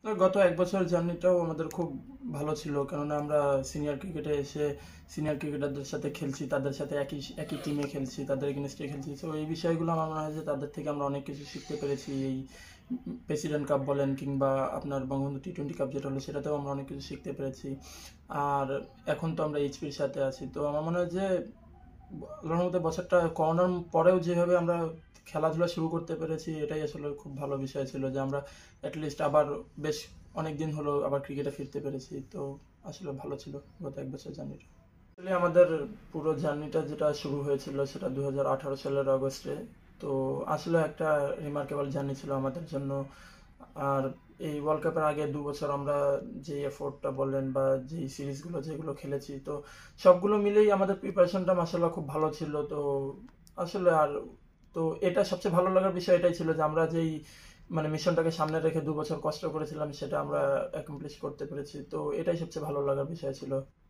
গত 1 বছর জার্নিটাও আমাদের খুব ভালো ছিল, কেননা আমরা সিনিয়র ক্রিকেটে এসে সিনিয়র ক্রিকেটারদের সাথে খেলছি, তাদের সাথে একই একই টিমে খেলছি, তাদের এগেনস্টে খেলছি। তো এই বিষয়গুলো আমার মনে হয় যে তাদের থেকে আমরা অনেক কিছু শিখতে পেরেছি। এই প্রেসিডেন্ট কাপ বলেন কিংবা আপনার বঙ্গবন্ধু টি-20 কাপ যেটা হলো, সেটাতেও আমরা অনেক কিছু শিখতে পেরেছি। আর এখন তো আমরা এইচপির সাথে আছি, তো আমার মনে হয় যে আল্লাহর মধ্যে বছরটা করোনার পরেও যেভাবে আমরা খেলাধুলা শুরু করতে পেরেছি, এটাই আসলে খুব ভালো বিষয় ছিল যে আমরা অ্যাটলিস্ট আবার বেশ অনেক দিন হলো আবার ক্রিকেটে ফিরতে পেরেছি। তো আসলে ভালো ছিল গত 1 বছর জার্নিটা। আসলে আমাদের পুরো জার্নিটা যেটা শুরু হয়েছিল সেটা 2018 সালের অগস্টে। তো আসলে একটা রিমার্কেবল জার্নি ছিল আমাদের জন্য। আর এই ওয়ার্ল্ড কাপের আগে 2 বছর আমরা যে এফোর্টটা বলেন বা যে সিরিজগুলো যেগুলো খেলেছি, তো সবগুলো মিলেই আমাদের প্রিপারেশনটা মাসাল্লাহ খুব ভালো ছিল। তো আসলে আর তো এটা সবচেয়ে ভালো লাগার বিষয় এটাই ছিল যে আমরা যেই মানে মিশনটাকে সামনে রেখে 2 বছর কষ্ট করেছিলাম সেটা আমরা অ্যাকমপ্লিশ করতে পেরেছি। তো এটাই সবচেয়ে ভালো লাগার বিষয় ছিল।